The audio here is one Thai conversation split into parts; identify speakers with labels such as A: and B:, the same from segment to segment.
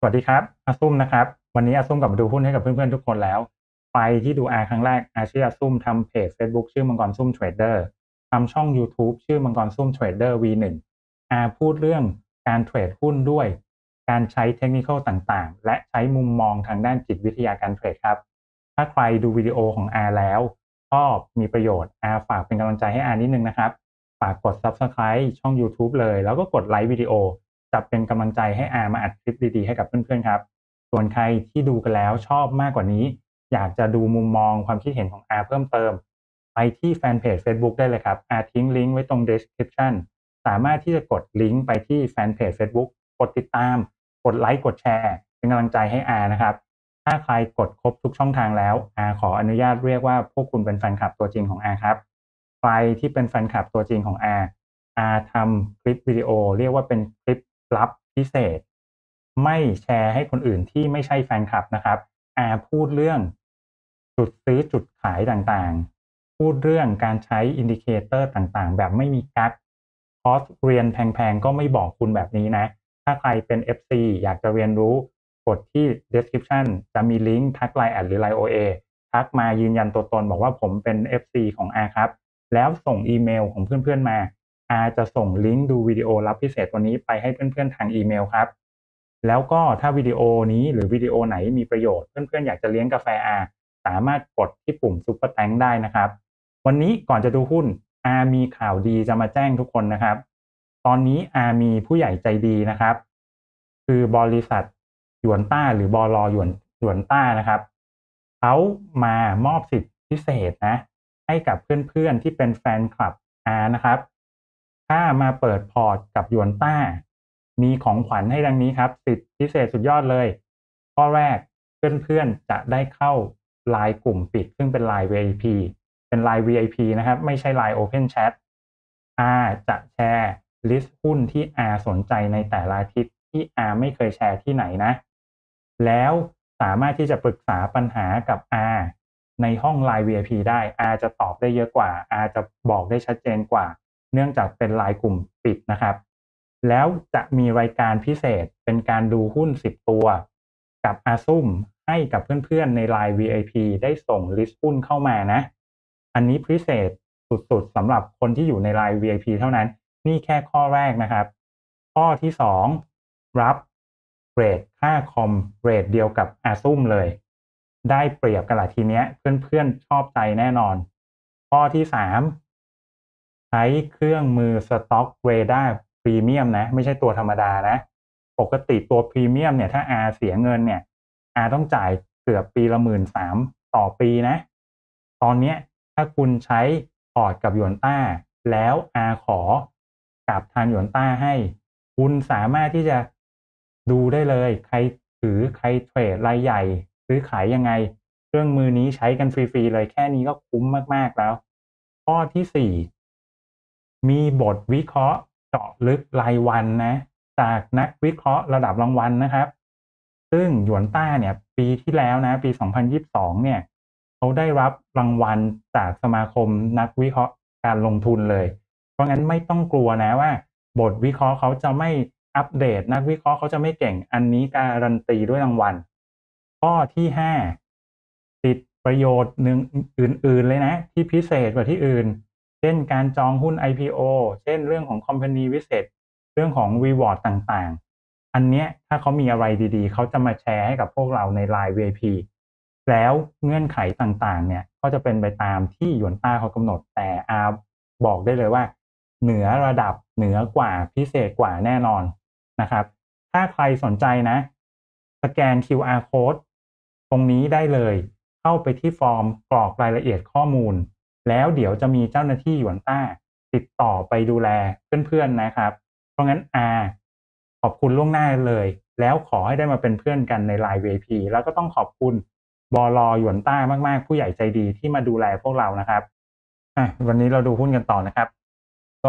A: วัสดีครับอาซุ่มนะครับวันนี้อาซุ่มกลับมาดูหุ้นให้กับเพื่อนๆทุกคนแล้วใครที่ดูครั้งแรกชื่ออาซุ่มทำเพจ Facebook ชื่อมังกรซุ่มเทรดเดอร์ทำช่อง YouTube ชื่อมังกรซุ่มเทรดเดอร์ V1 พูดเรื่องการเทรดหุ้นด้วยการใช้เทคนิคต่างๆและใช้มุมมองทางด้านจิตวิทยาการเทรดครับถ้าใครดูวิดีโอของแล้วชอบมีประโยชน์ฝากเป็นกำลังใจให้นิดนึงนะครับฝากกด Subscribe ช่อง YouTube เลยแล้วก็กดไลค์วิดีโอ จะเป็นกำลังใจให้มาอัดคลิปดีๆให้กับเพื่อนๆครับส่วนใครที่ดูกันแล้วชอบมากกว่านี้อยากจะดูมุมมองความคิดเห็นของเพิ่มเติมไปที่แฟนเพจ Facebook ได้เลยครับทิ้งลิงก์ไว้ตรง description สามารถที่จะกดลิงก์ไปที่แฟนเพจ Facebook กดติดตามกดไลค์กดแชร์เป็นกำลังใจให้นะครับถ้าใครกดครบทุกช่องทางแล้วขออนุญาตเรียกว่าพวกคุณเป็นแฟนคลับตัวจริงของครับใครที่เป็นแฟนคลับตัวจริงของทำคลิปวิดีโอเรียกว่าเป็นคลิปลับพิเศษไม่แชร์ให้คนอื่นที่ไม่ใช่แฟนคลับนะครับพูดเรื่องจุดซื้อจุดขายต่างๆพูดเรื่องการใช้อินดิเคเตอร์ต่างๆแบบไม่มีกั๊กคอร์สเรียนแพงๆก็ไม่บอกคุณแบบนี้นะถ้าใครเป็น FC อยากจะเรียนรู้กดที่ description จะมีลิงก์ทัก LINE แอดหรือ LINE OA ทักมายืนยันตัวตนบอกว่าผมเป็น FC ของครับแล้วส่งอีเมลของเพื่อนๆมา จะส่งลิงก์ดูวิดีโอลับพิเศษตัวนี้ไปให้เพื่อนๆทางอีเมลครับแล้วก็ถ้าวิดีโอนี้หรือวิดีโอไหนมีประโยชน์เพื่อนๆอยากจะเลี้ยงกาแฟสามารถกดที่ปุ่มซุปเปอร์แตงได้นะครับวันนี้ก่อนจะดูหุ้นมีข่าวดีจะมาแจ้งทุกคนนะครับตอนนี้มีผู้ใหญ่ใจดีนะครับคือบริษัทหยวนต้าหรือบลหยวนต้านะครับเขามามอบสิทธิพิเศษนะให้กับเพื่อนๆที่เป็นแฟนคลับนะครับ ถ้ามาเปิดพอร์ตกับหยวนต้ามีของขวัญให้ดังนี้ครับสิทธิพิเศษสุดยอดเลยข้อแรกเพื่อนๆจะได้เข้าไลน์กลุ่มปิดซึ่งเป็นไลน์ VIP เป็นไลน์ VIP นะครับไม่ใช่ไลน์ Open Chat จะแชร์ลิสต์หุ้นที่ สนใจในแต่ละอาทิตย์ที่ไม่เคยแชร์ที่ไหนนะแล้วสามารถที่จะปรึกษาปัญหากับในห้องไลน์ VIP ได้จะตอบได้เยอะกว่าจะบอกได้ชัดเจนกว่า เนื่องจากเป็นรายกลุ่มปิดนะครับแล้วจะมีรายการพิเศษเป็นการดูหุ้น10ตัวกับซุ่มให้กับเพื่อนๆในไลน์ VIP ได้ส่งลิสต์หุ้นเข้ามานะอันนี้พิเศษสุดๆสำหรับคนที่อยู่ในไลน์ VIP เท่านั้นนี่แค่ข้อแรกนะครับข้อที่2รับเรทค่าคอมเรทเดียวกับซุ่มเลยได้เปรียบกันละทีเนี้ยเพื่อนๆชอบใจแน่นอนข้อที่3 ใช้เครื่องมือ Stock Radar Premium นะไม่ใช่ตัวธรรมดานะปกติตัวพรีเมียมเนี่ยถ้าเสียเงินเนี่ยต้องจ่ายเกือบปีละ13,000ต่อปีนะตอนเนี้ยถ้าคุณใช้พอร์ตกับหยวนต้าแล้วขอกับทางหยวนต้าให้คุณสามารถที่จะดูได้เลยใครถือใครเทรดรายใหญ่ซื้อขายยังไงเครื่องมือนี้ใช้กันฟรีๆเลยแค่นี้ก็คุ้มมากๆแล้วข้อที่4 มีบทวิเคราะห์เจาะลึกรายวันนะจากนักวิเคราะห์ระดับรางวัลนะครับซึ่งหยวนต้าเนี่ยปีที่แล้วนะปี2022เนี่ยเขาได้รับรางวัลจากสมาคมนักวิเคราะห์การลงทุนเลยเพราะงั้นไม่ต้องกลัวนะว่าบทวิเคราะห์เขาจะไม่อัปเดตนักวิเคราะห์เขาจะไม่เก่งอันนี้การันตีด้วยรางวัลข้อที่5สิทธิประโยชน์หนึ่งอื่นๆเลยนะที่พิเศษกว่าที่อื่น เช่นการจองหุ้น IPO เช่นเรื่องของ Company Visit เรื่องของ Reward ต่างๆ อันเนี้ยถ้าเขามีอะไรดีๆ เขาจะมาแชร์ให้กับพวกเราใน LINE VIP แล้วเงื่อนไขต่างๆเนี่ยก็จะเป็นไปตามที่หยวนต้าเขากำหนดแต่บอกได้เลยว่าเหนือระดับเหนือกว่าพิเศษกว่าแน่นอนนะครับถ้าใครสนใจนะสแกน QR Code ตรงนี้ได้เลยเข้าไปที่ฟอร์มกรอกรายละเอียดข้อมูล แล้วเดี๋ยวจะมีเจ้าหน้าที่หยวนต้าติดต่อไปดูแลเพื่อนๆนะครับเพราะงั้นขอบคุณล่วงหน้าเลยแล้วขอให้ได้มาเป็นเพื่อนกันใน LINE VIP แล้วก็ต้องขอบคุณบลหยวนต้ามากๆผู้ใหญ่ใจดีที่มาดูแลพวกเรานะครับวันนี้เราดูหุ้นกันต่อนะครับก็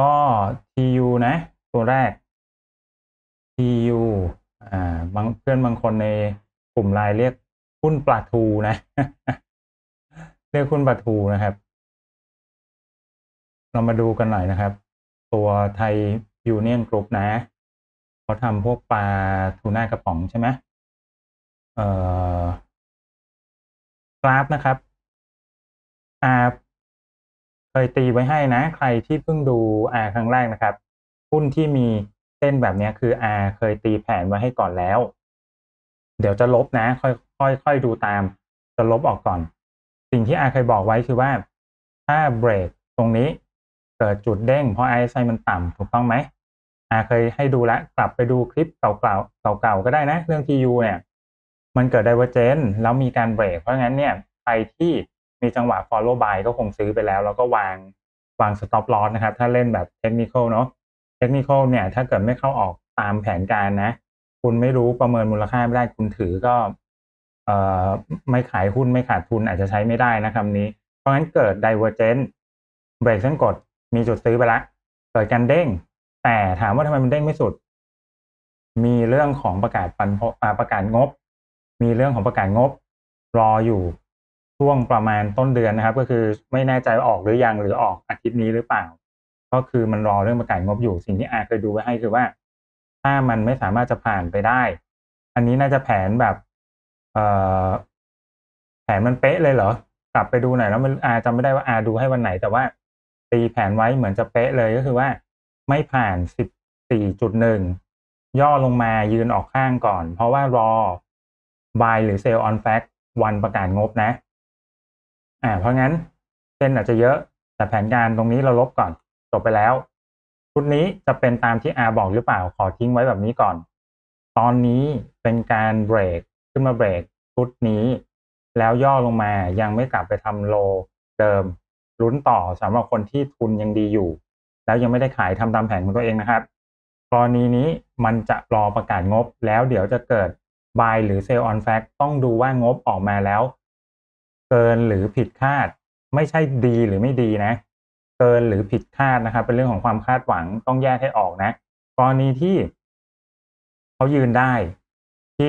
A: TU นะตัวแรก TU บางเพื่อนบางคนในกลุ่มไลน์เรียกหุ้นปลาทูนะเรียกหุ้นปลาทูนะครับ เรามาดูกันหน่อยนะครับตัวไทยยูเนียนกรุ๊ปนะเขาทำพวกปลาทูน่ากระป๋องใช่ไหมเอ่อกราฟนะครับเคยตีไว้ให้นะใครที่เพิ่งดูครั้งแรกนะครับหุ้นที่มีเส้นแบบนี้คือเคยตีแผนไว้ให้ก่อนแล้วเดี๋ยวจะลบนะค่อยดูตามจะลบออกก่อนสิ่งที่เคยบอกไว้คือว่าถ้าเบรกตรงนี้เกิดจุดเด้งเพราะ RSI มันต่ำถูกต้องไหมเคยให้ดูแล้วกลับไปดูคลิปเก่าๆเก่าๆก็ได้นะเรื่อง TU เนี่ยมันเกิด Divergence แล้วมีการเบรกเพราะงั้นเนี่ยใครที่มีจังหวะ follow buy ก็คงซื้อไปแล้วแล้วก็วาง stop loss นะครับถ้าเล่นแบบ technical เนาะ technical เนี่ยถ้าเกิดไม่เข้าออกตามแผนการนะคุณไม่รู้ประเมินมูลค่าไม่ได้คุณถือก็ไม่ขายหุ้นไม่ขาดทุนอาจจะใช้ไม่ได้นะคำนี้เพราะงั้นเกิด divergence เบรกเส้นกดมีจุดซื้อไปแล้วเกิดการเด้งแต่ถามว่าทำไมมันเด้งไม่สุดมีเรื่องของประกาศประกาศงบมีเรื่องของประกาศงบรออยู่ช่วงประมาณต้นเดือนนะครับก็คือไม่แน่ใจว่าออกหรือยังหรือออกอาทิตย์นี้หรือเปล่าก็คือมันรอเรื่องประกาศงบอยู่สิ่งที่เคยดูไว้ให้คือว่าถ้ามันไม่สามารถจะผ่านไปได้อันนี้น่าจะแผนแบบเอ่อแผนมันเป๊ะเลยเหรอกลับไปดูหน่อยแล้วมันจำไม่ได้ว่าดูให้วันไหนแต่ว่าตีแผนไว้เหมือนจะเป๊ะเลยก็คือว่าไม่ผ่าน14.1ย่อลงมายืนออกข้างก่อนเพราะว่ารอ buy หรือ sell on fact วันประกาศงบนะเพราะงั้นเส้นอาจจะเยอะแต่แผนการตรงนี้เราลบก่อนจบไปแล้วชุดนี้จะเป็นตามที่บอกหรือเปล่าขอทิ้งไว้แบบนี้ก่อนตอนนี้เป็นการเบรกขึ้นมาเบรกชุดนี้แล้วย่อลงมายังไม่กลับไปทำโลเดิมลุ้นต่อสำหรับคนที่ทุนยังดีอยู่แล้วยังไม่ได้ขายทำตามแผนของตัวเองนะครับกรณีนี้มันจะรอประกาศงบแล้วเดี๋ยวจะเกิด buy หรือ sell on fact ต้องดูว่างบออกมาแล้วเกินหรือผิดคาดไม่ใช่ดีหรือไม่ดีนะเกินหรือผิดคาดนะครับเป็นเรื่องของความคาดหวังต้องแยกให้ออกนะกรณีที่เขายืนได้ที่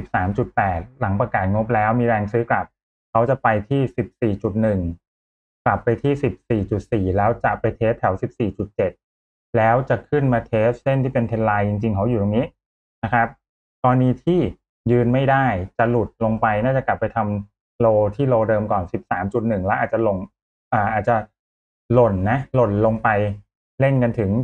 A: 13.8 หลังประกาศงบแล้วมีแรงซื้อกลับเขาจะไปที่ 14.1 กลับไปที่ 14.4 แล้วจะไปเทสแถว 14.7 แล้วจะขึ้นมาเทสเส้นที่เป็นเทรนไลน์จริงๆเขาอยู่ตรงนี้นะครับกรณีที่ยืนไม่ได้จะหลุดลงไปน่าจะกลับไปทำโลที่โลเดิมก่อน 13.1 แล้วอาจจะลงอาจจะหล่นนะหล่นลงไปเล่นกันถึง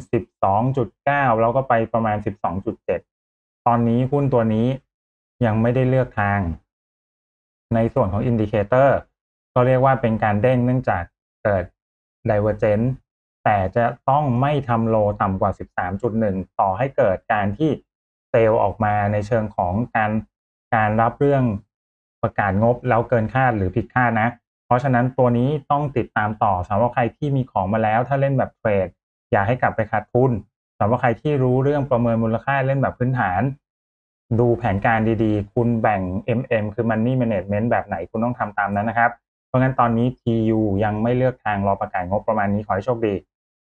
A: 12.9 แล้วก็ไปประมาณ 12.7 ตอนนี้หุ้นตัวนี้ยังไม่ได้เลือกทางในส่วนของอินดิเคเตอร์ก็เรียกว่าเป็นการเด้งเนื่องจากเกิด Divergence แต่จะต้องไม่ทำโลต่ำกว่า 13.1 ต่อให้เกิดการที่เซลล์ออกมาในเชิงของการรับเรื่องประกาศงบแล้วเกินคาดหรือผิดคาดนะเพราะฉะนั้นตัวนี้ต้องติดตามต่อสำหรับใครที่มีของมาแล้วถ้าเล่นแบบเทรดอย่าให้กลับไปขาดทุนสำหรับใครที่รู้เรื่องประเมินมูลค่าเล่นแบบพื้นฐานดูแผนการดีๆคุณแบ่ง คือ Money Management แบบไหนคุณต้องทำตามนั้นนะครับเพราะงั้นตอนนี้ TU ยังไม่เลือกทางรอประกาศงบประมาณนี้ขอให้โชคดี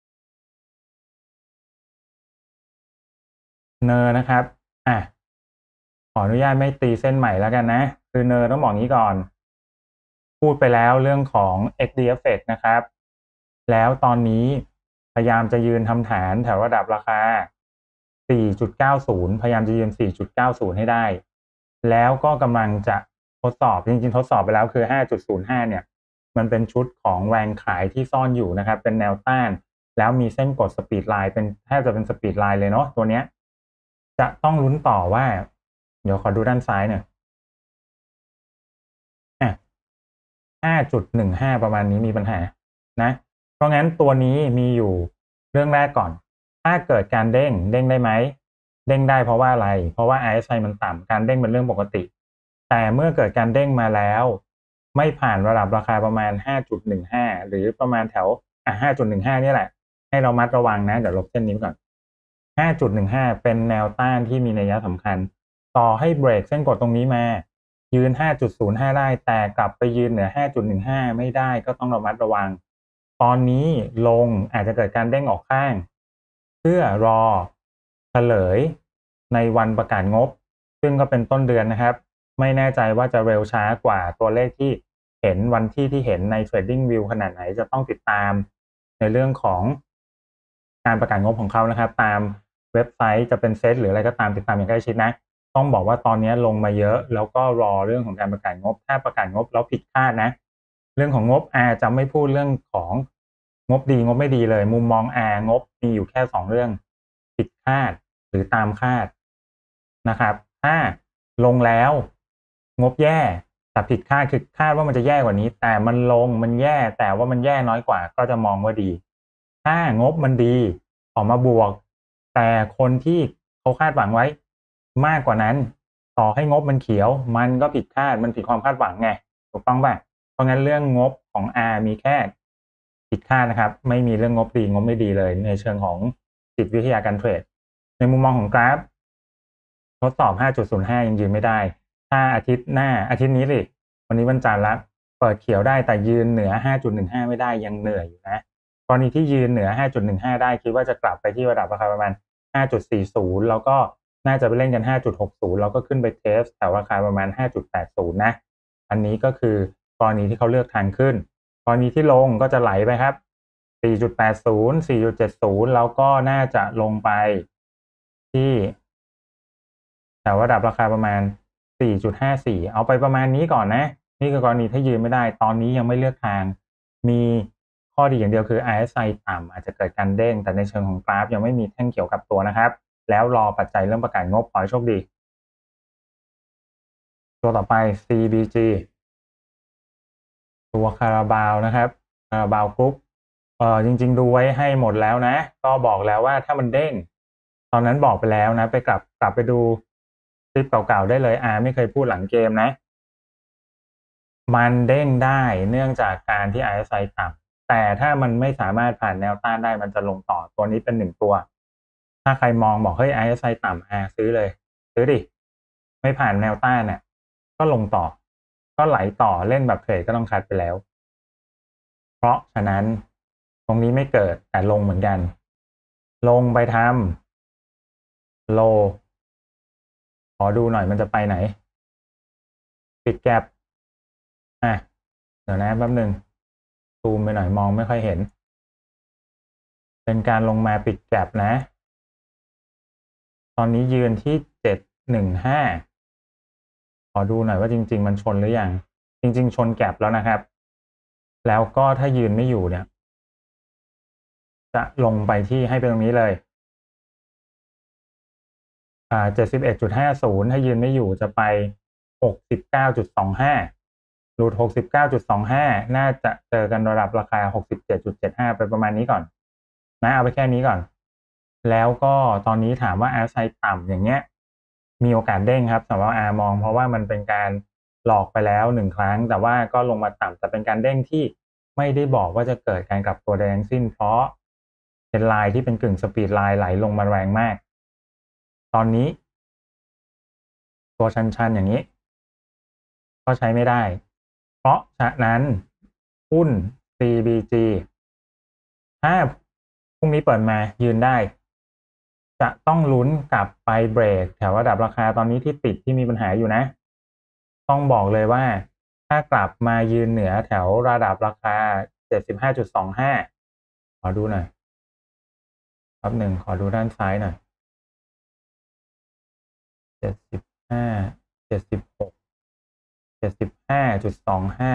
A: เนอนะครับขออนุญาตไม่ตีเส้นใหม่แล้วกันนะคือเนอต้องบอกงี้ก่อนพูดไปแล้วเรื่องของ XD Effect นะครับแล้วตอนนี้พยายามจะยืนทำฐานแถวระดับราคา 4.90 พยายามจะยืน 4.90 ให้ได้ แล้วก็กำลังจะทดสอบจริงๆทดสอบไปแล้วคือ 5.05 เนี่ยมันเป็นชุดของแรงขายที่ซ่อนอยู่นะครับเป็นแนวต้านแล้วมีเส้นกดสปีดไลน์เป็นแทบจะเป็นสปีดไลน์เลยเนาะตัวเนี้ยจะต้องลุ้นต่อว่าเดี๋ยวขอดูด้านซ้ายหน่อยอ่ะ 5.15 ประมาณนี้มีปัญหานะเพราะงั้นตัวนี้มีอยู่เรื่องแรกก่อนถ้าเกิดการเด้งได้ไหมเด้งได้เพราะว่าอะไรเพราะว่า RSI มันต่ำการเด้งเป็นเรื่องปกติแต่เมื่อเกิดการเด้งมาแล้วไม่ผ่านระดับราคาประมาณ 5.15 หรือประมาณแถว5.15 นี่แหละให้เรามัดระวังนะเดี๋ยวลบเส้นนี้ก่อน 5.15 เป็นแนวต้านที่มีนัยสำคัญต่อให้เบรกเส้นกดตรงนี้มายืน 5.05 ได้แต่กลับไปยืนเหนือ 5.15 ไม่ได้ก็ต้องระมัดระวังตอนนี้ลงอาจจะเกิดการเด้งออกข้างเพื่อรอเฉลยในวันประกาศงบซึ่งก็เป็นต้นเดือนนะครับไม่แน่ใจว่าจะเร็วช้ากว่าตัวเลขที่เห็นวันที่เห็นใน Trading View ขนาดไหนจะต้องติดตามในเรื่องของการประกาศงบของเขานะครับตามเว็บไซต์จะเป็นเซตหรืออะไรก็ตามติดตามอย่างใกล้ชิดนะต้องบอกว่าตอนนี้ลงมาเยอะแล้วก็รอเรื่องของการประกาศงบถ้าประกาศงบแล้วผิดคาดนะเรื่องของงบจะไม่พูดเรื่องของงบดีงบไม่ดีเลยมุมมองงบมีอยู่แค่2เรื่องผิดคาดหรือตามคาดนะครับถ้าลงแล้วงบแย่แต่ผิดคาดคือคาดว่ามันจะแย่กว่านี้แต่มันลงมันแย่แต่ว่ามันแย่น้อยกว่าก็จะมองว่าดีถ้างบมันดีออกมาบวกแต่คนที่เขาคาดหวังไว้มากกว่านั้นต่อให้งบมันเขียวมันก็ผิดคาดมันผิดความคาดหวังไงถูกต้องป่ะเพราะงั้นเรื่องงบของ มีแค่ผิดคาดนะครับไม่มีเรื่องงบดีงบไม่ดีเลยในเชิงของจิตวิทยาการเทรดในมุมมองของกราฟทดสอบ 5.05 ยังยืนไม่ได้ถ้าอาทิตย์หน้าอาทิตย์นี้สิวันนี้วันจันทร์แล้วเปิดเขียวได้แต่ยืนเหนือ 5.15 ไม่ได้ยังเหนื่อยอยู่นะกรณีที่ยืนเหนือ 5.15 ได้คิดว่าจะกลับไปที่ระดับราคาประมาณ 5.40 แล้วก็น่าจะไปเล่นกัน 5.60 แล้วก็ขึ้นไปเทสแถวราคาประมาณ 5.80 นะอันนี้ก็คือกรณีที่เขาเลือกทางขึ้นกรณีที่ลงก็จะไหลไปครับ 4.80 4.70 แล้วก็น่าจะลงไปที่แถวระดับราคาประมาณ 4.54 เอาไปประมาณนี้ก่อนนะนี่คือกรณีถ้ายืนไม่ได้ตอนนี้ยังไม่เลือกทางมีข้อดีอย่างเดียวคือ RSI ต่ำอาจจะเกิดการเด้งแต่ในเชิงของกราฟยังไม่มีแท่งเขียวกับตัวนะครับแล้วรอปัจจัยเรื่องประกาศงบขอให้โชคดีตัวต่อไป CBG ตัวคาราบาวนะครับคาราบาวกรุ๊ปจริงๆดูไว้ให้หมดแล้วนะก็บอกแล้วว่าถ้ามันเด้งตอนนั้นบอกไปแล้วนะไปกลับไปดูคลิปเก่าๆได้เลยไม่เคยพูดหลังเกมนะมันเด้งได้เนื่องจากการที่ RSI ต่ำแต่ถ้ามันไม่สามารถผ่านแนวต้านได้มันจะลงต่อตัวนี้เป็น1ตัวถ้าใครมองบอกเฮ้ย RSI ต่ำซื้อเลยซื้อดิไม่ผ่านแนวต้านเนี่ยก็ลงต่อก็ไหลต่อเล่นแบบเทรดก็ต้องคัดไปแล้วเพราะฉะนั้นตรงนี้ไม่เกิดแต่ลงเหมือนกันลงไปทำโลขอดูหน่อยมันจะไปไหนปิดแกปเดี๋ยวนะแป๊บนึงซูมไปหน่อยมองไม่ค่อยเห็นเป็นการลงมาปิดแกปนะตอนนี้ยืนที่715ขอดูหน่อยว่าจริงๆมันชนหรือยังจริงๆชนแกปแล้วนะครับแล้วก็ถ้ายืนไม่อยู่เนี่ยจะลงไปที่ให้เป็นตรงนี้เลย71.50ถ้ายืนไม่อยู่จะไป69.25หลุด69.25น่าจะเจอกันระดับราคา67.75ไปประมาณนี้ก่อนนะเอาไปแค่นี้ก่อนแล้วก็ตอนนี้ถามว่า RSI ต่ำอย่างเงี้ยมีโอกาสเด้งครับสำหรับมองเพราะว่ามันเป็นการหลอกไปแล้ว1ครั้งแต่ว่าก็ลงมาต่ำแต่เป็นการเด้งที่ไม่ได้บอกว่าจะเกิดการกลับตัวใดทั้งสิ้นเพราะเป็นไลน์ที่เป็นกึ่งสปีดไลน์ไหลลงมาแรงมากตอนนี้ตัวชันๆอย่างนี้ก็ใช้ไม่ได้เพราะฉะนั้นหุ้น CBG ถ้าพรุ่งนี้เปิดมายืนได้จะต้องลุ้นกลับไปเบรกแถวระดับราคาตอนนี้ที่ติดที่มีปัญหาอยู่นะต้องบอกเลยว่าถ้ากลับมายืนเหนือแถวระดับราคา 75.25 ขอดูหน่อยแป๊บหนึ่งขอดูด้านซ้ายหน่อย75 76 75.25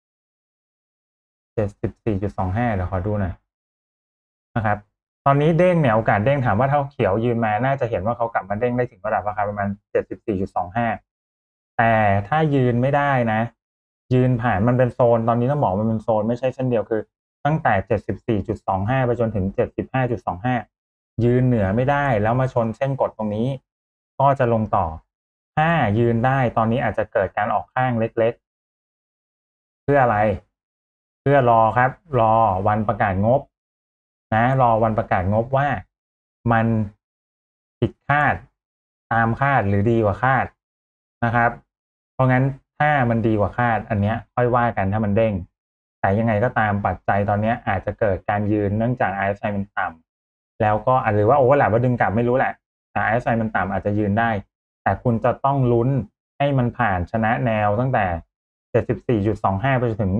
A: 74.25เดี๋ยวขอดูหน่อยนะครับตอนนี้เด้งเนี่ยโอกาสเด้งถามว่าถ้าเขียวยืนมาน่าจะเห็นว่าเขากลับมาเด้งได้ถึงระดับราคาประมาณ 74.25 แต่ถ้ายืนไม่ได้นะยืนผ่านมันเป็นโซนตอนนี้ต้องบอกมันเป็นโซนไม่ใช่เส้นเดียวคือตั้งแต่ 74.25 ไปจนถึง 75.25 ยืนเหนือไม่ได้แล้วมาชนเส้นกดตรงนี้ก็จะลงต่อถ้ายืนได้ตอนนี้อาจจะเกิดการออกข้างเล็กๆเพื่ออะไรเพื่อรอครับรอวันประกาศงบนะรอวันประกาศงบว่ามันผิดคาดตามคาดหรือดีกว่าคาดนะครับเพราะงั้นถ้ามันดีกว่าคาดอันเนี้ยค่อยว่ากันถ้ามันเด้งแต่ยังไงก็ตามปัจจัยตอนนี้อาจจะเกิดการยืนเนื่องจาก RSI มันต่ำแล้วก็หรือว่าโอเวอร์แลปว่าดึงกลับไม่รู้แหละแต่ RSI มันต่ำอาจจะยืนได้แต่คุณจะต้องลุ้นให้มันผ่านชนะแนวตั้งแต่ 74.25 ไปจนถึง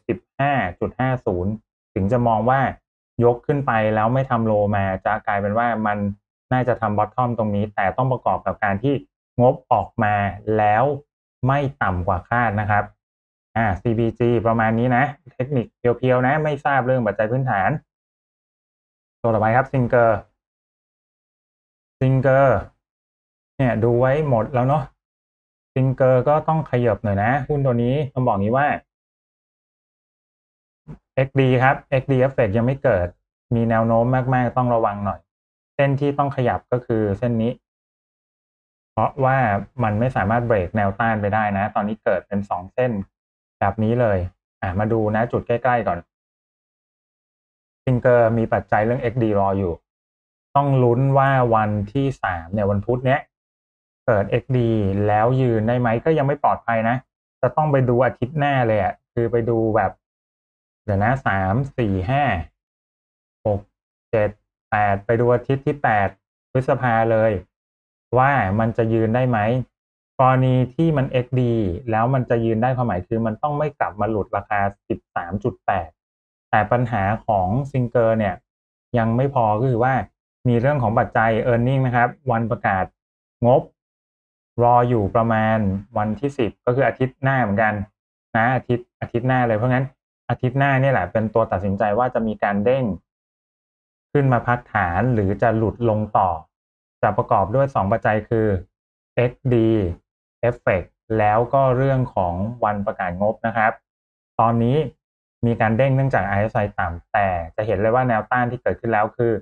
A: 75.50 ถึงจะมองว่ายกขึ้นไปแล้วไม่ทำโลมาจะกลายเป็นว่ามันน่าจะทำบอททอมตรงนี้แต่ต้องประกอบกับการที่งบออกมาแล้วไม่ต่ำกว่าคาดนะครับCBG ประมาณนี้นะเทคนิคเพียวๆนะไม่ทราบเรื่องปัจจัยพื้นฐานตัวต่อไปครับซิงเกอร์เนี่ยดูไว้หมดแล้วเนาะซิงเกอร์ก็ต้องขยับหน่อยนะหุ้นตัวนี้ต้องบอกงี้ว่า XD ครับ XD Effect ยังไม่เกิดมีแนวโน้มมากๆต้องระวังหน่อยเส้นที่ต้องขยับก็คือเส้นนี้เพราะว่ามันไม่สามารถเบรกแนวต้านไปได้นะตอนนี้เกิดเป็น2เส้นแบบนี้เลยมาดูนะจุดใกล้ๆก่อนซิงเกอร์มีปัจจัยเรื่อง XD รออยู่ต้องลุ้นว่าวันที่3เนี่ยวันพุธเนี้ยเกิด XD แล้วยืนได้ไหมก็ยังไม่ปลอดภัยนะจะต้องไปดูอาทิตย์หน้าเลยคือไปดูแบบเดี๋ยวนะ3 4 5 6 7 8ไปดูอาทิตย์ที่8พฤษภาเลยว่ามันจะยืนได้ไหมกรณีที่มัน XD แล้วมันจะยืนได้ความหมายคือมันต้องไม่กลับมาหลุดราคา 13.8 แต่ปัญหาของซิงเกอร์เนี่ยยังไม่พอก็คือว่ามีเรื่องของปัจจัย earning นะครับวันประกาศงบรออยู่ประมาณวันที่10ก็คืออาทิตย์หน้าเหมือนกันนะอาทิตย์หน้าเลยเพราะงั้นอาทิตย์หน้านี่แหละเป็นตัวตัดสินใจว่าจะมีการเด้งขึ้นมาพักฐานหรือจะหลุดลงต่อจะประกอบด้วย2ปัจจัยคือ XD Effect แล้วก็เรื่องของวันประกาศงบนะครับตอนนี้มีการเด้งเนื่องจาก RSI ต่ำแต่จะเห็นเลยว่าแนวต้านที่เกิดขึ้นแล้วคือ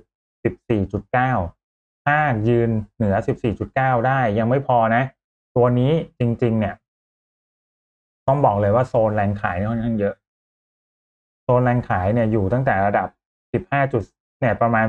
A: 14.9 ถ้ายืนเหนือ 14.9 ได้ยังไม่พอนะตัวนี้จริงๆเนี่ยต้องบอกเลยว่าโซนแรงขายค่อนข้างเยอะโซนแรงขายเนี่ยอยู่ตั้งแต่ระดับ15จุดเนี่ยประมาณ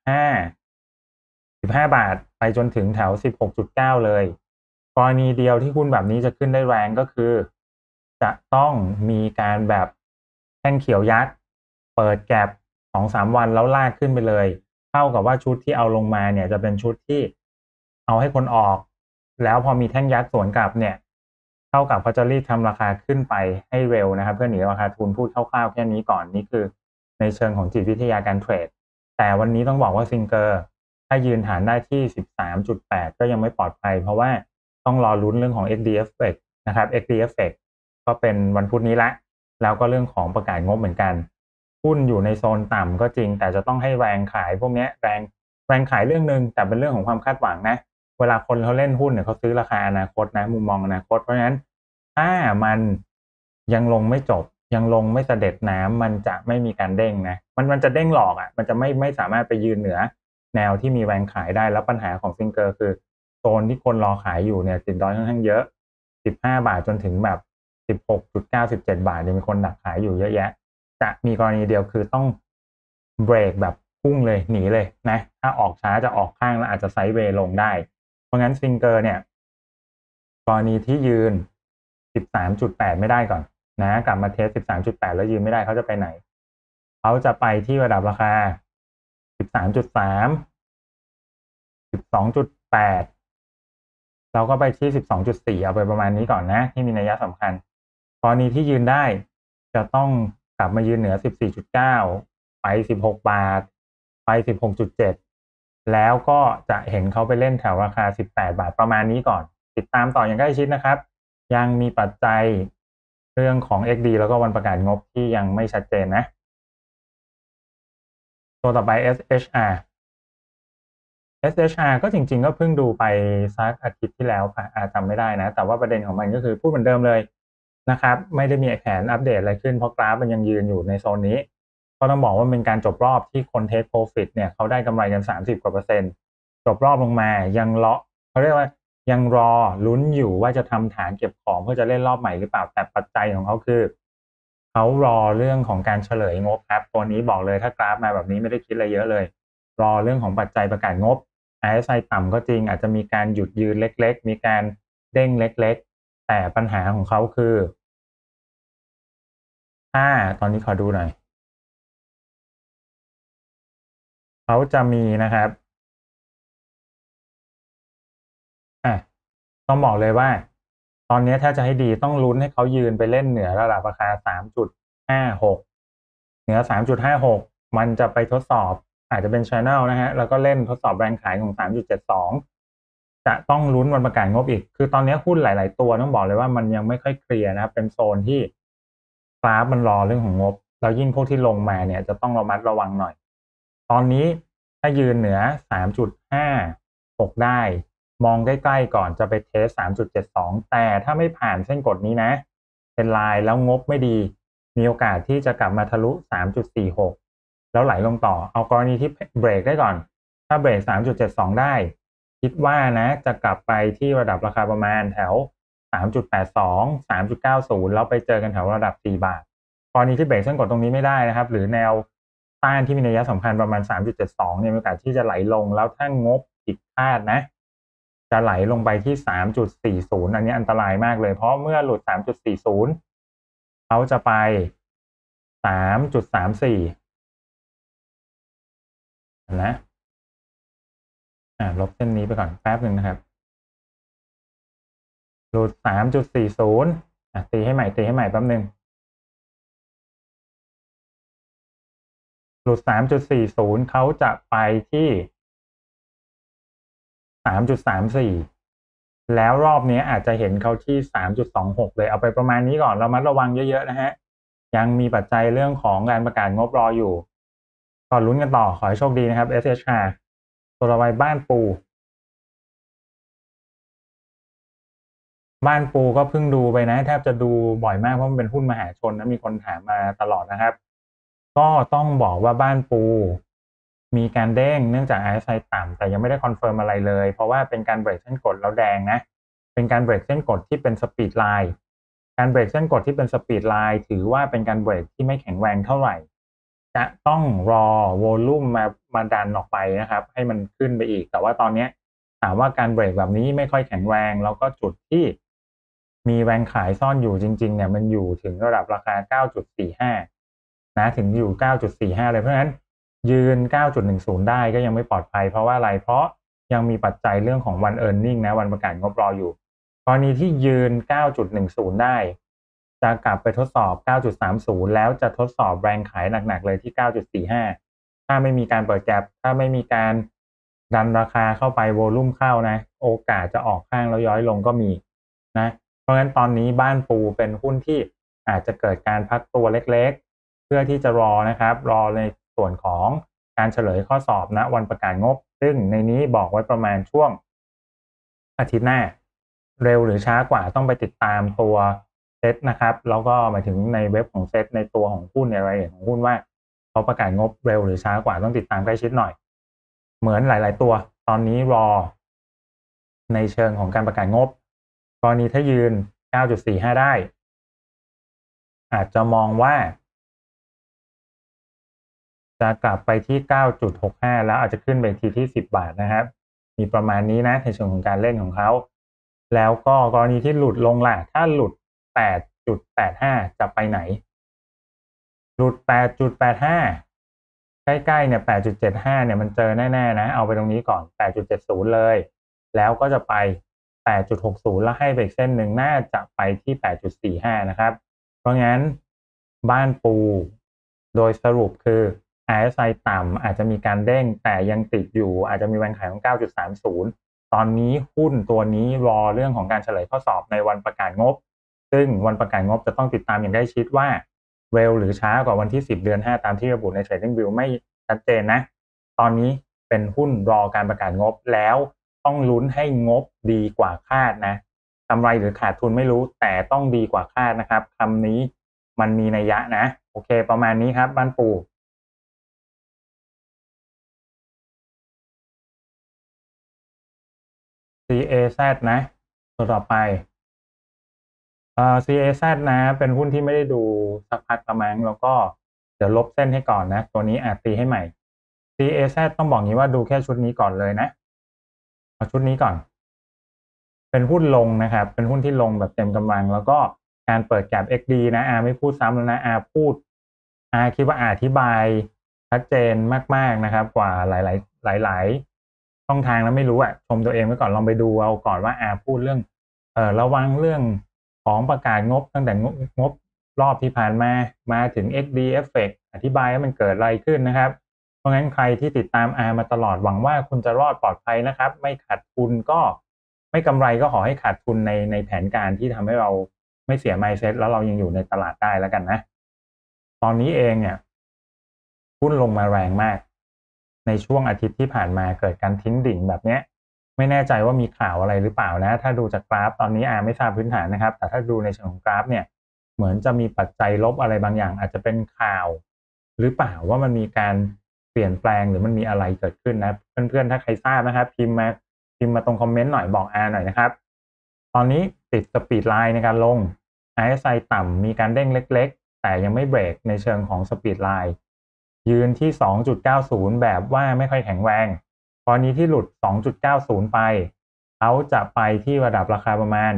A: 15บาทไปจนถึงแถว 16.9 เลยกรณีเดียวที่หุ้นแบบนี้จะขึ้นได้แรงก็คือจะต้องมีการแบบแท่งเขียวยักษ์เปิดแก็บ 2-3 วันแล้วลากขึ้นไปเลยเท่ากับว่าชุดที่เอาลงมาเนี่ยจะเป็นชุดที่เอาให้คนออกแล้วพอมีแท่งยักษ์สวนกลับเนี่ยเท่ากับเขาจะรีบทำราคาขึ้นไปให้เร็วนะครับเพื่อหนีราคาทุนพูดคร่าวๆแค่นี้ก่อนนี่คือในเชิงของจิตวิทยาการเทรดแต่วันนี้ต้องบอกว่าซิงเกอร์ถ้ายืนฐานได้ที่ 13.8 ก็ยังไม่ปลอดภัยเพราะว่าต้องรอลุ้นเรื่องของ XD Effect นะครับ XD Effect ก็เป็นวันพุธนี้ละแล้วก็เรื่องของประกาศงบเหมือนกันหุ้นอยู่ในโซนต่ำก็จริงแต่จะต้องให้แรงขายพวกนี้แรงขายเรื่องนึงแต่เป็นเรื่องของความคาดหวังนะเวลาคนเขาเล่นหุ้นเนี่ยเขาซื้อราคาอนาคตนะมุมมองอนาคตเพราะฉะนั้นถ้ามันยังลงไม่จบยังลงไม่เสด็จน้ำมันจะไม่มีการเด้งนะมันจะเด้งหลอกมันจะไม่สามารถไปยืนเหนือแนวที่มีแรงขายได้แล้วปัญหาของซิงเกอร์คือโซนที่คนรอขายอยู่เนี่ยติดดอยค่อนข้างเยอะ15บาทจนถึงแบบ16.9 17บาทยังมีคนดักขายอยู่เยอะแยะจะมีกรณีเดียวคือต้องเบรกแบบพุ่งเลยหนีเลยนะถ้าออกช้าจะออกข้างแล้วอาจจะไซด์เวย์ลงได้เพราะงั้นซิงเกอร์เนี่ยกรณีที่ยืน 13.8 ไม่ได้ก่อนนะกลับมาเทส 13.8 แล้วยืนไม่ได้เขาจะไปไหนเขาจะไปที่ระดับราคา 13.3 12.8 เราก็ไปที่ 12.4 เอาไปประมาณนี้ก่อนนะที่มีนัยสำคัญกรณีที่ยืนได้จะต้องกลับมายืนเหนือ 14.9 ไป 16 บาทไป 16.7 แล้วก็จะเห็นเขาไปเล่นแถวราคา 18 บาทประมาณนี้ก่อนติดตามต่ออย่างใกล้ชิดนะครับยังมีปัจจัยเรื่องของ XD แล้วก็วันประกาศงบที่ยังไม่ชัดเจนนะตัวต่อไป SHR ก็จริงๆก็เพิ่งดูไปสักอาทิตย์ที่แล้วจำไม่ได้นะแต่ว่าประเด็นของมันก็คือพูดเหมือนเดิมเลยนะครับไม่ได้มีแผนอัปเดตอะไรขึ้นเพราะกราฟมันยังยืนอยู่ในโซนนี้ก็ต้องบอกว่าเป็นการจบรอบที่คน Take Profit เนี่ยเขาได้กำไรกัน30 กว่า%จบรอบลงมายังเขาเรียกว่ายังรอลุ้นอยู่ว่าจะทำฐานเก็บของเพื่อจะเล่นรอบใหม่หรือเปล่าแต่ปัจจัยของเขาคือเขารอเรื่องของการเฉลยงบครับตัวนี้บอกเลยถ้ากราฟมาแบบนี้ไม่ได้คิดอะไรเยอะเลยรอเรื่องของปัจจัยประกาศงบRSI ต่ำก็จริงอาจจะมีการหยุดยืนเล็กๆมีการเด้งเล็กๆแต่ปัญหาของเขาคือถ้าตอนนี้ขอดูหน่อยเขาจะมีนะครับต้องบอกเลยว่าตอนนี้ถ้าจะให้ดีต้องลุ้นให้เขายืนไปเล่นเหนือระดับราคา 3.56 เหนือ 3.56 มันจะไปทดสอบอาจจะเป็น channel นะฮะแล้วก็เล่นทดสอบแรงขายของ 3.72 จะต้องลุ้นวันประกาศงบอีกคือตอนนี้หุ้นหลายๆตัวต้องบอกเลยว่ามันยังไม่ค่อยเคลียร์นะครับเป็นโซนที่กราฟมันรอเรื่องของงบแล้วยิ่งพวกที่ลงมาเนี่ยจะต้องระมัดระวังหน่อยตอนนี้ถ้ายืนเหนือ 3.56 ได้มองใกล้ๆก่อนจะไปเทส 3.72 แต่ถ้าไม่ผ่านเส้นกฎนี้นะเป็นลายแล้วงบไม่ดีมีโอกาสที่จะกลับมาทะลุ 3.46 แล้วไหลลงต่อเอากรณีที่เบรกได้ก่อนถ้าเบรก 3.72 ได้คิดว่านะจะกลับไปที่ระดับราคาประมาณแถว 3.82 3.90 แล้วไปเจอกันแถวระดับ 4 บาทกรณีที่เบรกเส้นกดตรงนี้ไม่ได้นะครับหรือแนวต้านที่มีนัยสำคัญประมาณ 3.72 เนี่ยมีโอกาสที่จะไหลลงแล้วถ้างบผิดคาดนะจะไหลลงไปที่ 3.40 อันนี้อันตรายมากเลยเพราะเมื่อหลุด 3.40 เขาจะไป 3.34 นะลบเส้นนี้ไปก่อนแป๊บหนึ่งนะครับหลุด 3.40 ตีให้ใหม่แป๊บหนึ่งหลุด 3.40 เขาจะไปที่ 3.34 แล้วรอบนี้อาจจะเห็นเขาที่ 3.26 เลยเอาไปประมาณนี้ก่อนเรามัดระวังเยอะๆนะฮะยังมีปัจจัยเรื่องของการประกาศงบรออยู่ก่อนลุ้นกันต่อขอให้โชคดีนะครับ SHR ตัวต่อไปบ้านปูก็เพิ่งดูไปนะแทบจะดูบ่อยมากเพราะมันเป็นหุ้นมหาชนนะมีคนถามมาตลอดนะครับก็ต้องบอกว่าบ้านปูมีการเด้งเนื่องจาก RSI ต่ำแต่ยังไม่ได้คอนเฟิร์มอะไรเลยเพราะว่าเป็นการเบรกเส้นกดแล้วแดงนะเป็นการเบรกเส้นกดที่เป็นสปีดไลน์การเบรกเส้นกดที่เป็นสปีดไลน์ถือว่าเป็นการเบรกที่ไม่แข็งแรงเท่าไหร่จะต้องรอโวลุ่มมาดันออกไปนะครับให้มันขึ้นไปอีกแต่ว่าตอนนี้ถามว่าการเบรกแบบนี้ไม่ค่อยแข็งแรงแล้วก็จุดที่มีแรงขายซ่อนอยู่จริงๆเนี่ยมันอยู่ถึงระดับราคา 9.45 นะถึงอยู่ 9.45 เลยเพราะฉะนั้นยืน 9.10 ได้ก็ยังไม่ปลอดภัยเพราะว่าอะไรเพราะยังมีปัจจัยเรื่องของวัน earning นะวันประกาศงบรออยู่กรณีที่ยืน 9.10 ได้จะกลับไปทดสอบ 9.30 แล้วจะทดสอบแรงขายหนักๆเลยที่ 9.45 ถ้าไม่มีการเปิดแก็ปถ้าไม่มีการดันราคาเข้าไปโวลุ่มเข้านะโอกาสจะออกข้างแล้วย้อยลงก็มีนะเพราะงั้นตอนนี้บ้านปูเป็นหุ้นที่อาจจะเกิดการพักตัวเล็กๆเพื่อที่จะรอนะครับรอในส่วนของการเฉลยข้อสอบนะวันประกาศงบซึ่งในนี้บอกไว้ประมาณช่วงอาทิตย์หน้าเร็วหรือช้ากว่าต้องไปติดตามตัวเซตนะครับแล้วก็หมายถึงในเว็บของเซตในตัวของหุ้นในรายละเอียดของหุ้นว่าเขาประกาศงบเร็วหรือช้ากว่าต้องติดตามใกล้ชิดหน่อยเหมือนหลายๆตัวตอนนี้รอในเชิงของการประกาศงบกรณีถ้ายืน 9.45 ได้อาจจะมองว่าจะกลับไปที่ 9.65 แล้วอาจจะขึ้นไปทีที่ 10 บาทนะครับมีประมาณนี้นะในเชิงของการเล่นของเขาแล้วก็กรณีที่หลุดลงล่ะถ้าหลุด 8.85 จะไปไหนหลุด 8.85 ใกล้ๆเนี่ย 8.75 เนี่ยมันเจอแน่ๆนะเอาไปตรงนี้ก่อน 8.70 เลยแล้วก็จะไป 8.60 แล้วให้ไปอีกเส้นหนึ่งน่าจะไปที่ 8.45 นะครับเพราะงั้นบ้านปูโดยสรุปคือ RSI ต่ำอาจจะมีการเด้งแต่ยังติดอยู่อาจจะมีแรงขายของ 9.30 ตอนนี้หุ้นตัวนี้รอเรื่องของการเฉลยข้อสอบในวันประกาศงบซึ่งวันประกาศงบจะต้องติดตามอย่างใกล้ชิดว่าเร็วหรือช้ากว่าวันที่ 10 เดือน 5 ตามที่ระบุใน Trading View ไม่ชัดเจนนะตอนนี้เป็นหุ้นรอการประกาศงบแล้วต้องลุ้นให้งบดีกว่าคาดนะกำไรหรือขาดทุนไม่รู้แต่ต้องดีกว่าคาดนะครับคำนี้มันมีนัยยะนะโอเคประมาณนี้ครับบ้านปู CAZ นะตัวต่อไปCAZ นะเป็นหุ้นที่ไม่ได้ดูสักพักละมั้งแล้วก็เดี๋ยวลบเส้นให้ก่อนนะตัวนี้อาจตีให้ใหม่ CAZ ต้องบอกงี้ว่าดูแค่ชุดนี้ก่อนเลยนะเอาชุดนี้ก่อนเป็นหุ้นลงนะครับเป็นหุ้นที่ลงแบบเต็มกำลังแล้วก็การเปิดแก็ป XD นะไม่พูดซ้ำแล้วนะพูดคิดว่าอธิบายชัดเจนมากๆนะครับกว่าหลายๆช่องทางแล้วไม่รู้ชมตัวเองไว้ก่อนลองไปดูเอาก่อนว่าพูดเรื่องระวังเรื่องของประกาศงบตั้งแต่งบรอบที่ผ่านมาถึง XD Effect อธิบายว่ามันเกิดอะไรขึ้นนะครับเพราะงั้นใครที่ติดตามมาตลอดหวังว่าคุณจะรอดปลอดภัยนะครับไม่ขาดทุนก็ไม่กำไรก็ขอให้ขาดทุนในแผนการที่ทำให้เราไม่เสีย mindset แล้วเรายังอยู่ในตลาดได้แล้วกันนะตอนนี้เองเนี่ยหุ้นลงมาแรงมากในช่วงอาทิตย์ที่ผ่านมาเกิดการทิ้งดิ่งแบบนี้ไม่แน่ใจว่ามีข่าวอะไรหรือเปล่านะถ้าดูจากกราฟตอนนี้ไม่ทราบพื้นฐานนะครับแต่ถ้าดูในเชิงของกราฟเนี่ยเหมือนจะมีปัจจัยลบอะไรบางอย่างอาจจะเป็นข่าวหรือเปล่าว่ามันมีการเปลี่ยนแปลงหรือมันมีอะไรเกิดขึ้นนะเพื่อนๆถ้าใครทราบนะครับพิมพ์มาตรงคอมเมนต์หน่อยบอกหน่อยนะครับตอนนี้ติดสปีดไลน์ในการลง RSI ต่ำมีการเด้งเล็กๆแต่ยังไม่เบรกในเชิงของสปีดไลน์ยืนที่ 2.90 แบบว่าไม่ค่อยแข็งแรงตอนนี้ที่หลุด 2.90 ไปเขาจะไปที่ระดับราคาประมาณ